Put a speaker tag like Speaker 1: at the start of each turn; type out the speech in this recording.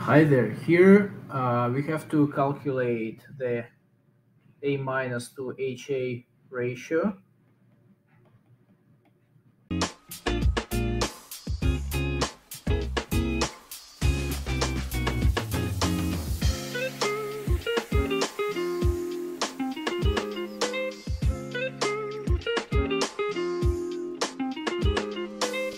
Speaker 1: Hi there. Here we have to calculate the A minus to HA ratio.